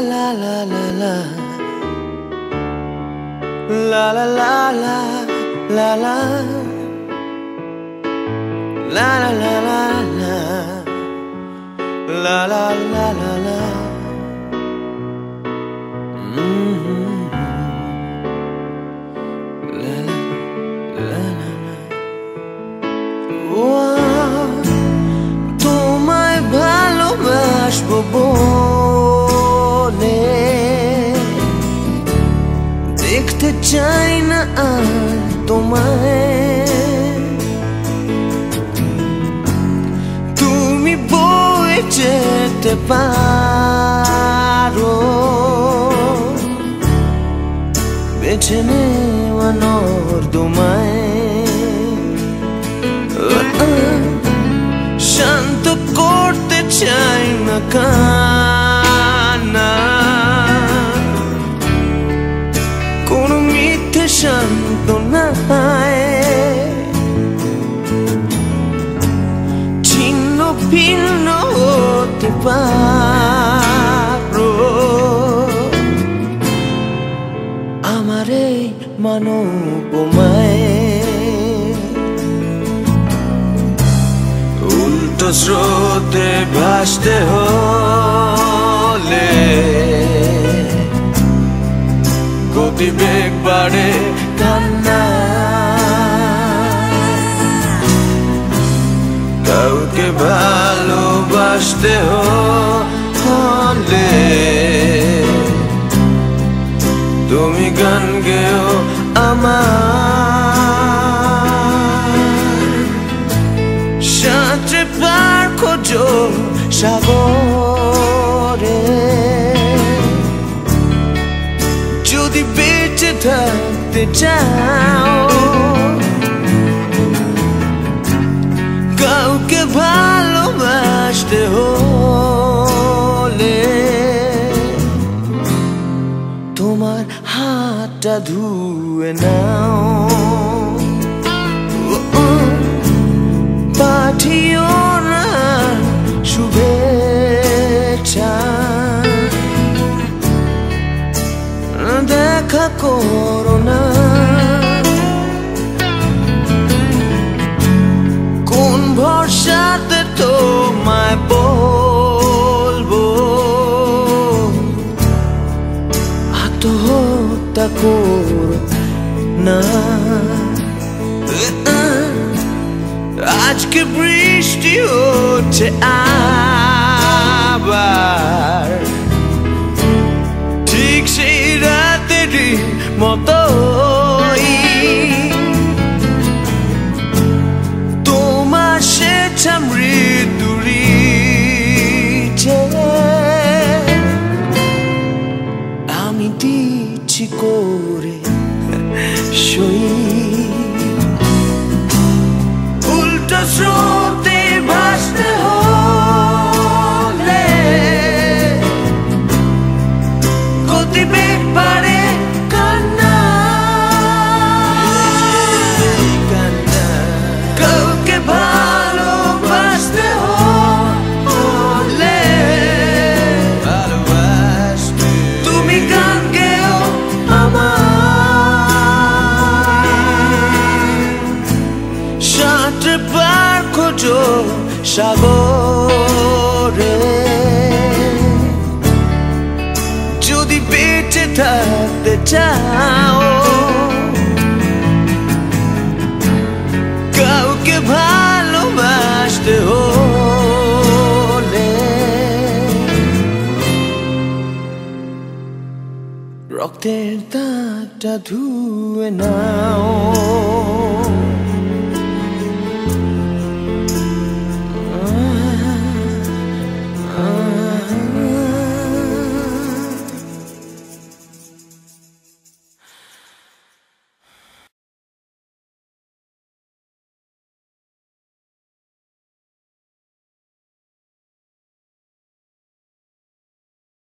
la la la la la la la la la la la la la la la la la la la. তোমায় ভালোবাসবো বলে দেখতে চাই না আর তোমায়, তুমি বয়ে যেতে পারো বেছে নেওয়া নর্দমায়। শান্ত করতে চাই না কান্না, কোনো মিথ্যে সান্ত্বনায় ছিন্ন ভিন্ন হতে পারো আমার এই মানবমায়। উল্টো স্রোতে ভাসতে হলে গতিবেগ বাড়ে কান্না, কাউকে ভালোবাসতে হলে তুমি গান গেও আমার, সাঁতরে পার খোঁজো সাগরে যদি বেঁচে থাকতে চাও, কাউকে ভালোবাসতে হলে তোমার হাতটা ধুয়ে নাও, পাঠিও না শুভেচ্ছা, দেখা করো না কোন ভরসাতে তোমায় বলবো আত্মহত্যা করো না। আজকে বৃষ্টি হচ্ছে আবার ঠিক সেই রাতেরই মতোই, তোমার স্বেচ্ছা মৃত্যুরি আমি দিচ্ছি করে সই। উল্টো স্রোতে ভাসতে হলে গতিবেগ বাড়ে কান্না, কাউকে ভালোবাসতে হলে তুমি গান গেও আমার, সাঁতরে পার খোঁজো সাগরে যদি বেঁচে থাকতে চাও, কাউকে ভালোবাসতে হলে রক্তের দাগটা ধুয়ে নাও।